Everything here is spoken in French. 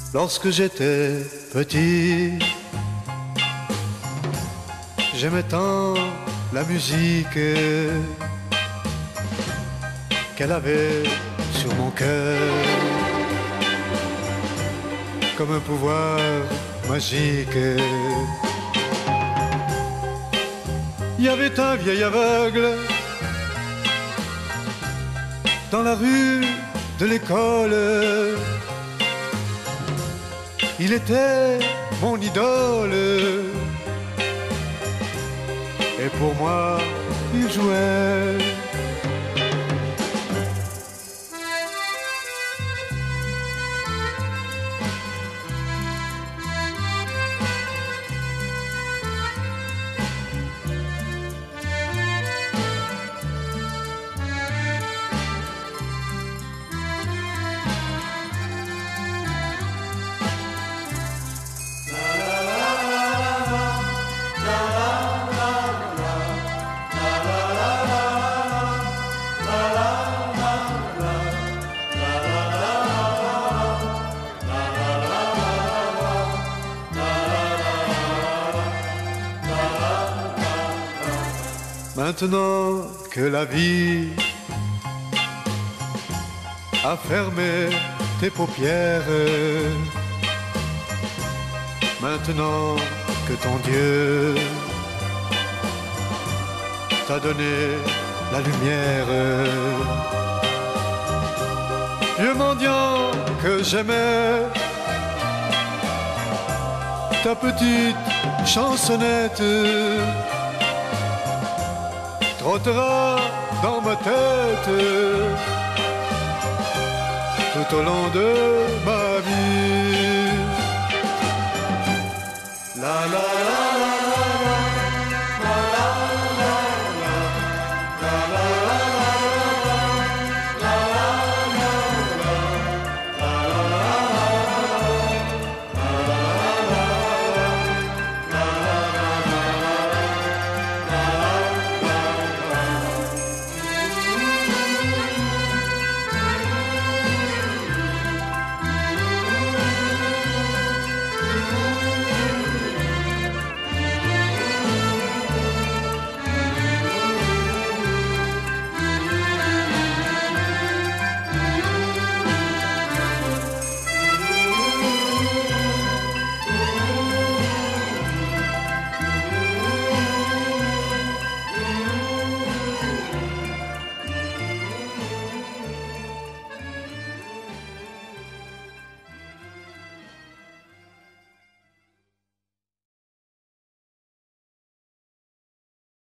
Lorsque j'étais petit, j'aimais tant la musique qu'elle avait sur mon cœur comme un pouvoir magique. Il y avait un vieil aveugle dans la rue de l'école. Il était mon idole et pour moi il jouait. Maintenant que la vie a fermé tes paupières, maintenant que ton Dieu t'a donné la lumière, vieux mendiant que j'aimais, ta petite chansonnette trottera dans ma tête tout au long de ma vie. La la la la.